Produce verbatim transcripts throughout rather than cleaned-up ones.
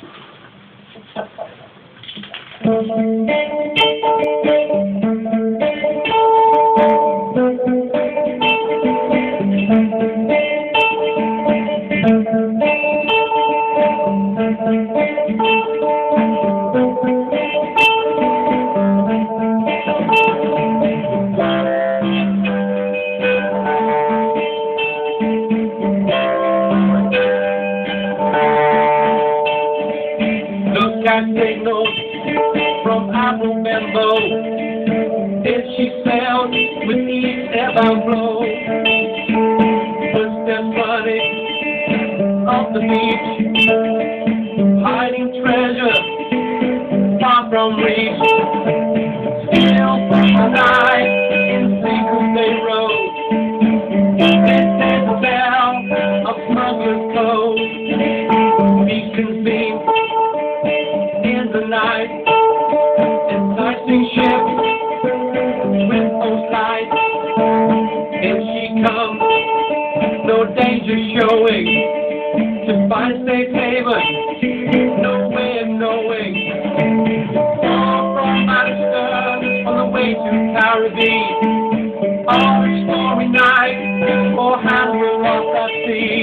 Got signals from Bembo. Did she sail with each airbound blow? Footsteps running off the beach, hiding treasure far from reach. Still from the night in secret they rode. This is the bell of Smugglers' Cove. Beacons beam in the night, enticing ships with those lights. Here she comes, no danger showing, to find safe haven, no way of knowing. Far from out of stern, on the way to Caribbean, all exploring night, or hands were lost at sea.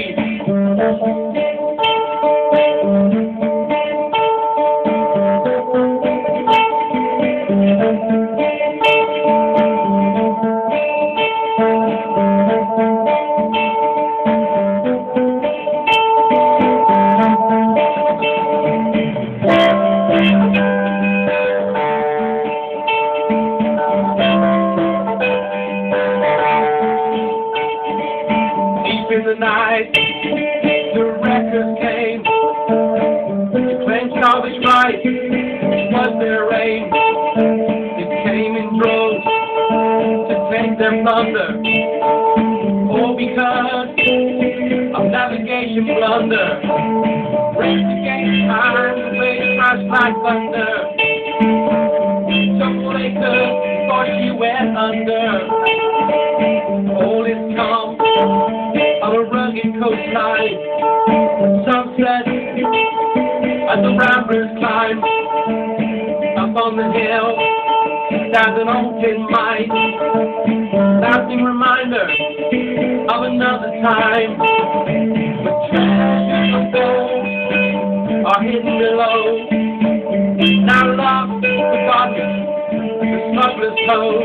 In the night, the wreckers came to claim salvage rights, was their aim. It came in droves to take their plunder, all because of navigation blunder. Raced against time, the waves crashed like thunder. Took what they could before she went under. All is calm on a rugged coastline, sunset as the ramblers climb. Up on the hill stands an old tin mine, lasting reminder of another time. But treasures of gold are hidden below, now lost, forgotten, the smuggler's cove.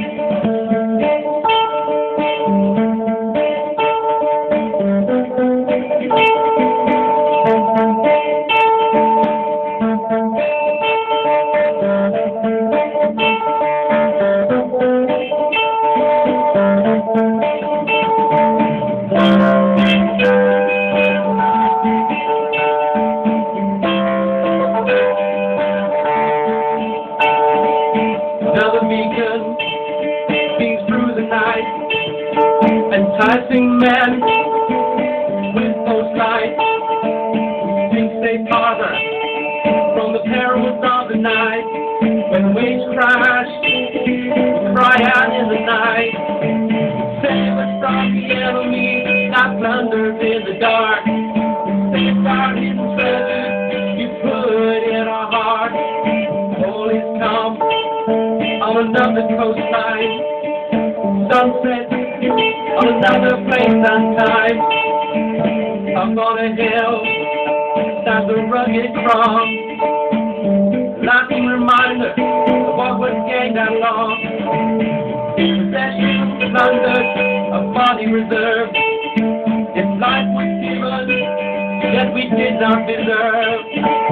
Another beacon beams through the night, enticing men with those lights. Think they farther from the perils of the night. When waves crash, we cry out in the night. Save us from the enemy that plunders in the dark. Save our hidden treasures you put in our heart. All is calm on another coastline, sunset on another place and time. Up on a hill stands a rugged cross, lasting reminder of what was gained that long. Possessions plundered, a body reserved. If life was given, yet we did not deserve.